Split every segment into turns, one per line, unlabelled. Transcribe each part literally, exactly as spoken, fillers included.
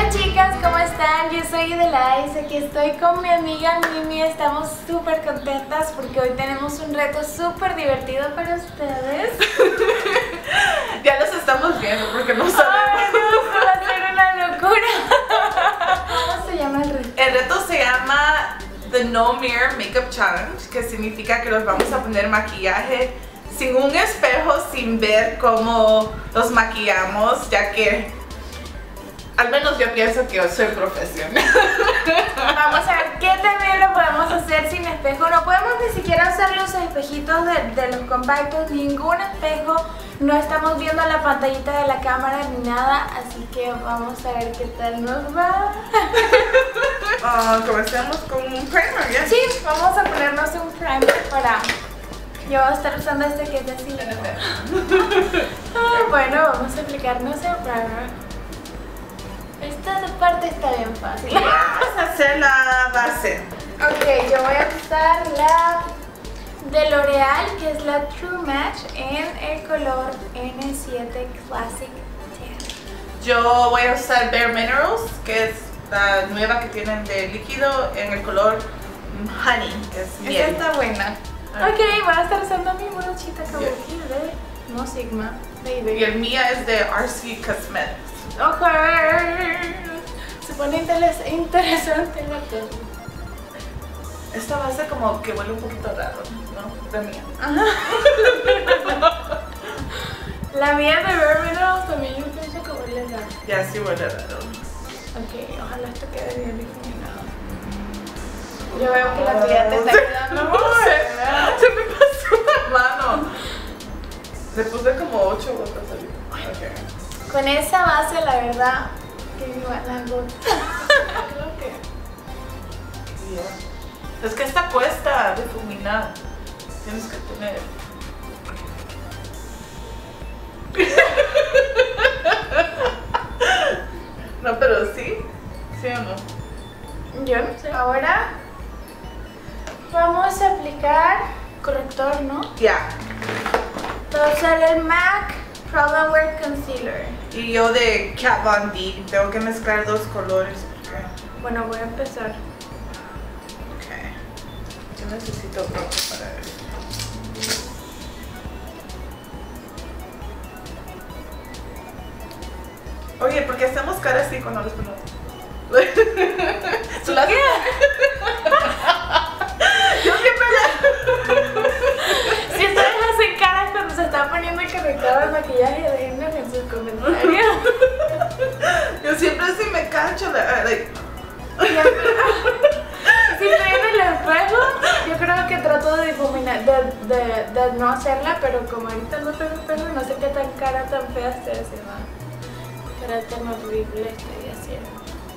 Hola chicas, ¿cómo están? Yo soy Idelais, aquí estoy con mi amiga Mimi. Estamos súper contentas porque hoy tenemos un reto súper divertido para ustedes.
Ya los estamos viendo porque no sabemos.
Ay, Dios, va a ser una locura. ¿Cómo se llama el reto?
El reto se llama The No Mirror Makeup Challenge, que significa que los vamos a poner maquillaje sin un espejo, sin ver cómo los maquillamos, ya que al menos yo pienso que yo soy profesional.
Vamos a ver qué también lo podemos hacer sin espejo. No podemos ni siquiera usar los espejitos de, de los compactos, ningún espejo. No estamos viendo la pantallita de la cámara ni nada, así que vamos a ver qué tal nos va.
Uh, comencemos con un primer, ¿ya?
Sí, vamos a ponernos un primer para... Yo voy a estar usando este que es de silicona. Ah, bueno, vamos a aplicarnos el primer. Esta parte está bien fácil.
Vamos a hacer la base.
Ok, yo voy a usar la de L'Oreal, que es la True Match, en el color N siete Classic Tan.
Yo voy a usar Bare Minerals, que es la nueva que tienen de líquido, en el color Honey, que es miel.
Esta está buena.
Okay.
Ok, voy a estar usando mi brochita kabuki de No Sigma. Baby.
Y el mía es de R C Cosmetics.
Ok, se pone interes interesante la cosa.
Esta base como que huele un poquito raro, ¿no? La mía.
Ajá. La mía de Bare Minerals también yo pienso que huele raro.
Ya sí huele raro.
Ok, ojalá esto quede bien difuminado. Yo veo que la tuya te está quedando muy
se, se me pasó la mano. Le puse como ocho gotas ahí. Okay.
Con esa base, la verdad, que viva la gota. Creo que...
Yeah. Es que esta cuesta difuminar. Tienes que tener... No, pero sí. ¿Sí o no?
Yo no sé. Ahora vamos a aplicar corrector, ¿no?
Ya. Yeah.
Voy a usar el MAC Problem Wear Concealer.
Y yo de Kat Von D. Tengo que mezclar dos colores. Porque...
Bueno, voy a empezar.
Ok. Yo necesito otro para eso. Oye, ¿por qué hacemos cara así cuando los ponemos? ¿Tú las
¿Qué?
Yo siempre la...
Si ustedes hacen caras cuando se está poniendo el corrector de maquillaje, déjenme en sus comentarios.
Yo siempre así me cacho la... Like...
Si estoy en el espejo, yo creo que trato de difuminar, de, de, de no hacerla, pero como ahorita no tengo espejo, no sé qué tan cara, tan fea esté haciendo. Cara tan horrible estoy haciendo.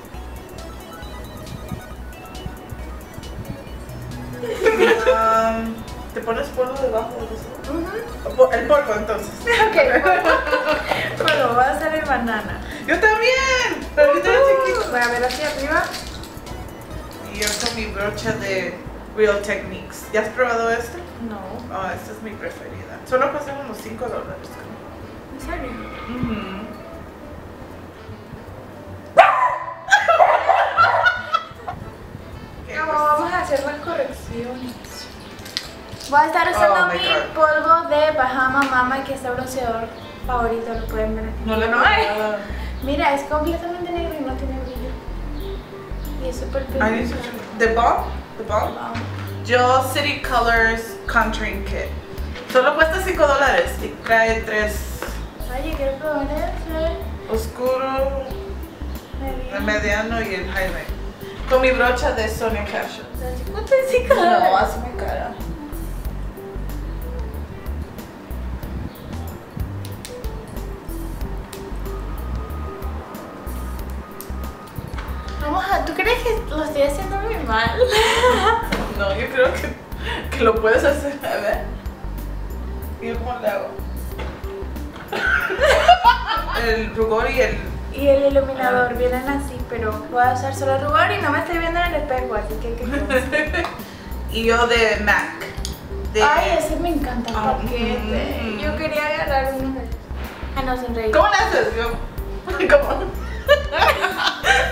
Um, ¿Te pones polvo debajo de eso?
Uh-huh.
El polvo entonces.
Ok, bueno, voy a hacer el banana.
Yo también, pero ahorita era chiquito.
Voy a ver hacia arriba.
Y yo con mi brocha de Real Techniques. ¿Ya has probado este?
No.
Oh, esta es mi preferida. Solo cuesta unos cinco dólares.
¿En serio?
Uh-huh. Okay,
No,
pues,
vamos a hacer las correcciones. Voy a estar usando
Oh, my
mi
God.
polvo de Bahama Mama, que es el bronceador favorito, lo pueden ver aquí.
no le
Ay,
nada.
mira, es completamente negro y no tiene brillo. Y es súper
Ay,
pigmentado.
¿The Balm? ¿The Balm?
Wow.
Yo City Colors Contouring Kit. Solo cuesta cinco dólares y trae tres
Oye, quiero probar ese.
oscuro,
Mediano.
el mediano y el highlight. Con mi brocha de Sonia Kashuk.
cincuenta y cinco
No,
dólares.
así me cara.
Vamos a, ¿tú crees que lo estoy haciendo muy mal?
No, yo creo que, que lo puedes hacer. A ver. ¿Y yo cómo le hago? El rubor y el...
Y el iluminador vienen así, pero voy a usar solo el rubor y no me estoy viendo en el espejo, así que qué cosa.
Y yo de MAC. De...
Ay, ese me encanta el
Ah,
paquete.
mm.
Yo quería agarrar uno de... Ah, no, sonreí.
¿Cómo le haces? Yo... ¿Cómo?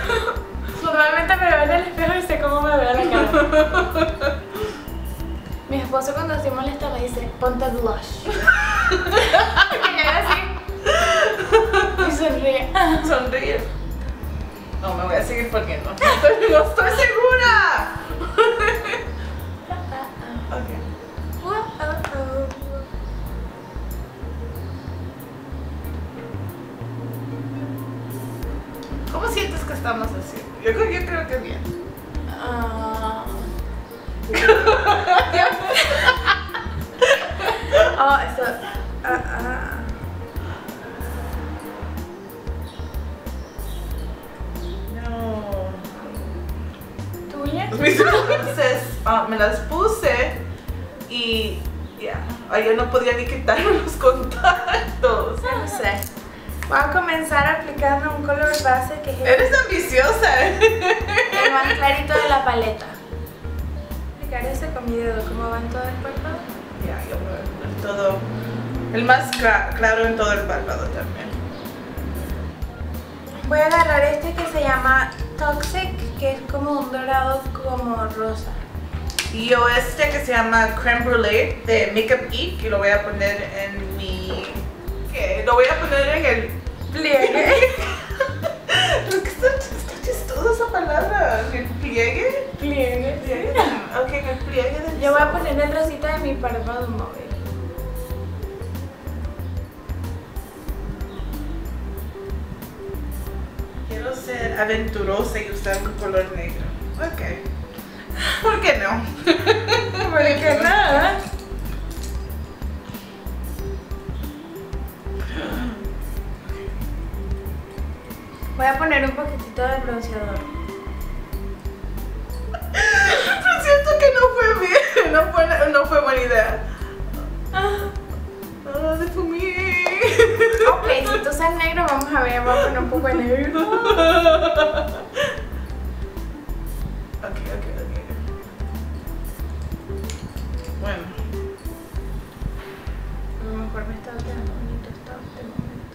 así molesta me dice, ponte blush. Porque llega así. Y sonríe.
Sonríe. No, me voy a seguir poniendo. No estoy, no estoy segura. Okay. ¿Cómo sientes que estamos haciendo? Yo, creo- yo creo que bien.
Ah. Oh, eso. Ah, ah.
No.
¿Tuya?
Entonces ah, me las puse y ya, ay, yo no podía ni quitarme los contactos.
No sé. Voy a comenzar aplicando un color base que es el,
Eres ambiciosa.
el más clarito de la paleta. Aplicar ese con mi dedo, ¿cómo va en todo el párpado?
Ya, yo voy a poner todo, el más cla- claro en todo el párpado también.
Voy a agarrar este que se llama Toxic, que es como un dorado como rosa.
Y yo este que se llama Creme Brulee de Makeup Geek y lo voy a poner en mi... ¿Qué? Lo voy a poner en el
Pliegue.
Es que está, está chistosa esa palabra. ¿En el pliegue?
Pliegue,
Pliegue.
sí.
Ok, en el pliegue del
Yo voy a
sol.
poner el rosita de mi párpado móvil.
Quiero ser aventurosa y usar un color negro. Ok. ¿Por qué no?
Porque nada. Voy a poner un poquitito de bronceador.
Pero siento que no fue bien. No fue, no fue buena idea.
Ah.
Ah, de fumí.
Ok, si tú usas negro, vamos a ver, vamos a poner un poco de negro.
Ok, ok, ok. Bueno.
A lo mejor me está quedando bonito esto de momento.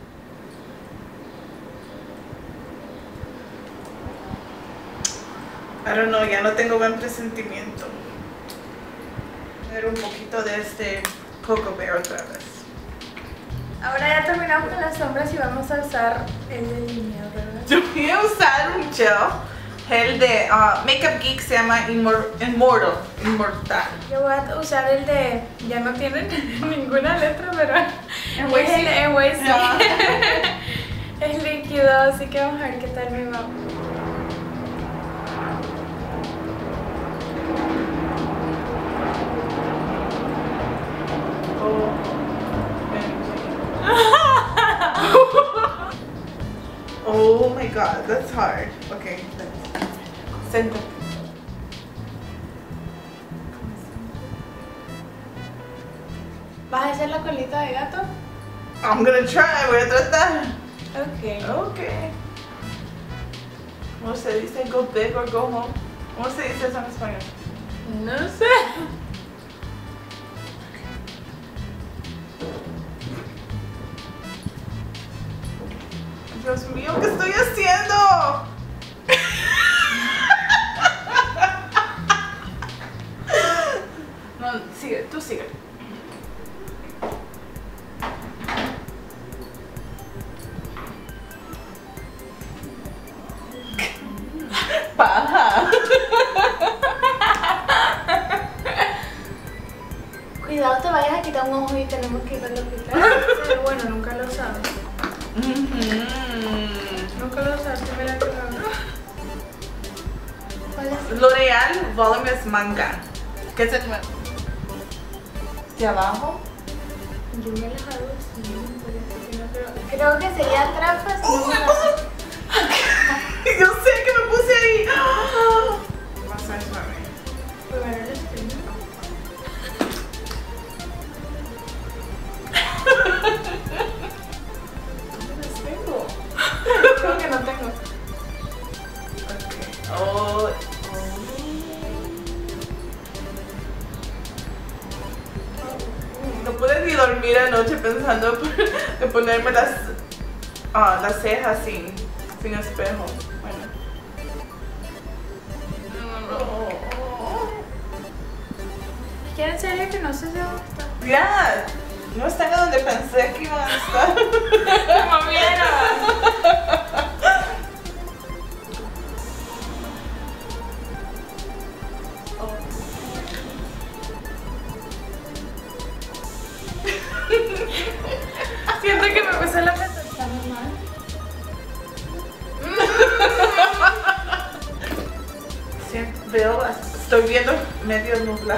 I don't know, ya no tengo buen presentimiento. Poner un poquito de este Cocoa Bear otra vez.
Ahora ya terminamos con las sombras y vamos a usar el delineador, ¿verdad?
Yo voy a usar un gel, gel de uh, Makeup Geek, se llama Immor- Immortal, Inmortal.
Yo voy a usar el de, ya no tienen ninguna letra, pero es el Airways.
Ah.
Es líquido, así que vamos a ver qué tal me va.
Oh my god, that's hard. Okay, let's center.
¿Vas a hacer la colita de gato?
I'm gonna try, voy a tratar.
Ok.
Okay. ¿Cómo se dice go big or go home? ¿Cómo se dice eso en español?
No sé.
Dios mío, ¿qué estoy haciendo? No, sigue, tú sigue. Paja.
Cuidado, te vayas a quitar un ojo y tenemos que irlo a quitar. Pero bueno, nunca lo sabes.
Mm-hmm.
Nunca lo sabes, primera que lo hago. ¿Cuál es?
L'Oreal Voluminous Manga. ¿Qué es el nuevo? ¿De abajo?
Yo me las hago así, por eso que no creo. Creo que sería trampa si
¡Oh,
no
me
me
puse!
las-
Yo sé que me puse ahí. Más a suave.
Primero el espino.
¿Dónde las tengo?
Creo que no tengo.
Okay. Oh. No pude ni dormir anoche pensando de ponerme las, ah, las cejas sin, sin espejo. Bueno.
¿Quién en serio que no sé si dónde está?
Ya, no están a donde pensé que iban a estar.
¡Me movieron! Siento que me puse la pestaña. ¿Está muy mal?
Sí, veo, estoy viendo medio nublado.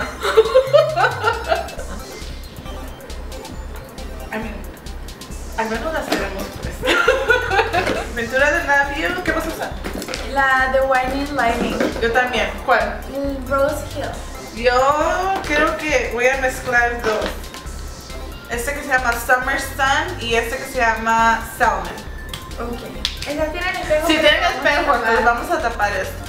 I mean, al menos las tenemos tres. Pintura de labio, ¿qué vas a usar?
La de Winding Lining.
Yo también, ¿cuál?
El Rose Hill.
Yo creo que voy a mezclar dos. Este que se llama Summer Sun y este que se llama Salmon.
Ok. ¿Esas tienen espejo?
Si
pero
tienen
vamos a
espejo,
tapar.
entonces vamos a tapar esto.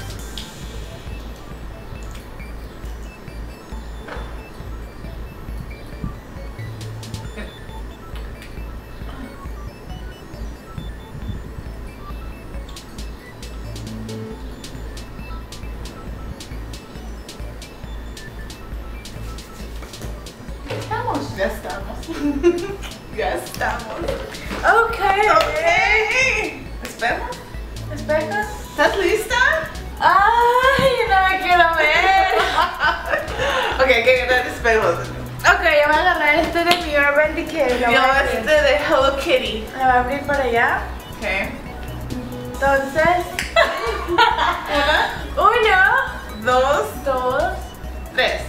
Estamos.
Ya estamos. Ya estamos.
Ok.
Ok. Espera.
¿Espejos?
¿Estás lista?
Ay, no me quiero ver.
Ok, hay que agarrar espejos.
Ok, yo voy a agarrar este de mi Urban Decay. Lo
Yo
voy a abrir.
este de Hello Kitty.
Lo voy a abrir por allá.
Ok.
Entonces,
Una,
uno,
dos,
dos.
tres.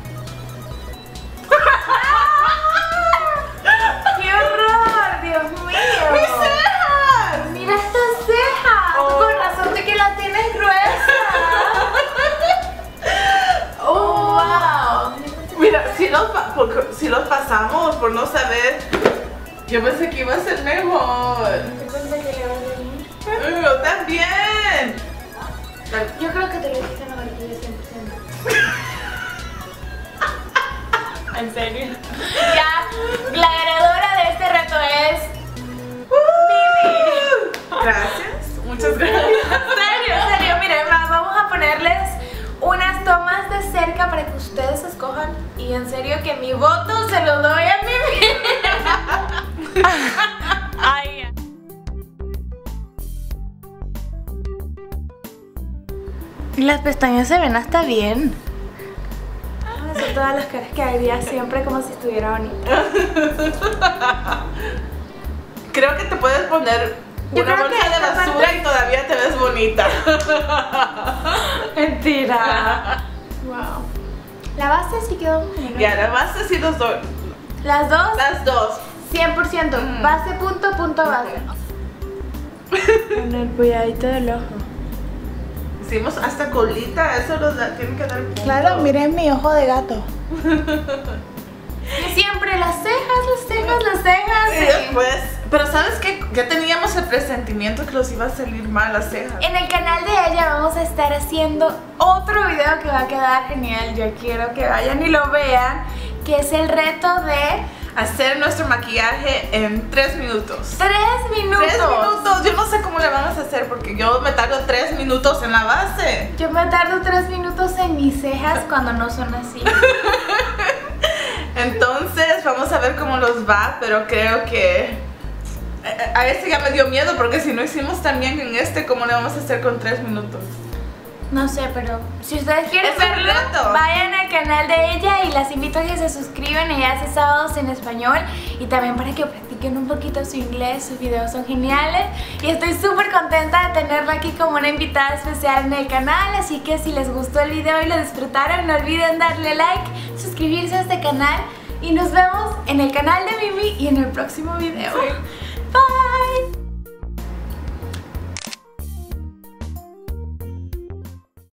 ¡Qué horror! ¡Dios mío!
¡Mis cejas!
¡Mira estas cejas!
Oh.
Con razón de que las tienes gruesas. ¡Oh, wow!
Mira, si los, pa- por- si los pasamos por no saber, yo pensé que iba a ser mejor.
Yo pensé que le iba a venir.
Yo también.
Yo creo que te lo dijiste en la barquilla cien por ciento. ¿En serio? Ya, la ganadora de este reto es Mimi.
Gracias. Muchas gracias.
En serio, en serio, miren, va- vamos a ponerles unas tomas de cerca para que ustedes escojan. Y en serio que mi voto se lo doy a Mimi. Ay, ya. Las pestañas se ven hasta bien. Son todas las caras que haría siempre como si estuviera bonita.
Creo que te puedes poner
Yo
una
creo
bolsa
que
de
esta
basura
parte-
y todavía te ves bonita.
Mentira. Wow. La base sí quedó muy bien.
Y ahora vas a decir los dos.
Las dos,
Las dos.
cien por ciento.
Mm.
Base, punto, punto, base. Con el puyadito del ojo.
Hicimos hasta colita, eso los da- tienen que dar punto.
Claro, miren mi ojo de gato. Y siempre las cejas, las cejas, las cejas.
Y
y-
después, pero ¿sabes qué? Ya teníamos el presentimiento que los iba a salir mal las cejas.
En el canal de ella vamos a estar haciendo otro video que va a quedar genial. Yo quiero que vayan y lo vean. Que es el reto de
Hacer nuestro maquillaje en tres minutos.
tres minutos.
Tres minutos, yo no sé cómo le vamos a hacer porque yo me tardo tres minutos en la base.
Yo me tardo tres minutos en mis cejas cuando no son así.
Entonces vamos a ver cómo los va, pero creo que a este ya me dio miedo porque si no hicimos tan bien en este, ¿cómo le vamos a hacer con tres minutos?
No sé, pero si ustedes quieren
Es un
verlo,
reto.
vayan al canal de ella y las invito a que se suscriban. Ella hace sábados en español y también para que practiquen un poquito su inglés. Sus videos son geniales y estoy súper contenta de tenerla aquí como una invitada especial en el canal. Así que si les gustó el video y lo disfrutaron, no olviden darle like, suscribirse a este canal y nos vemos en el canal de Mimi y en el próximo video. Bye.